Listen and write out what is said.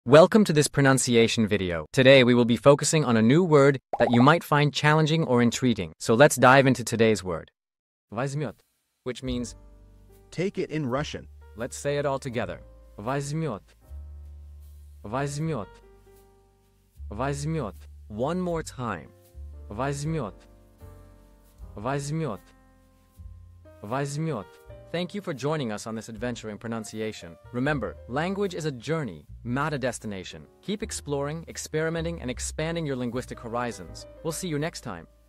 Welcome to this pronunciation video. Today we will be focusing on a new word that you might find challenging or intriguing. So let's dive into today's word. Возьмёт, which means Take it in Russian. let's say it all together. Возьмёт. Возьмёт. Возьмёт. One more time. Возьмёт. Возьмёт. Возьмёт. Thank you for joining us on this adventure in pronunciation. Remember, language is a journey, not a destination. Keep exploring, experimenting, and expanding your linguistic horizons. We'll see you next time.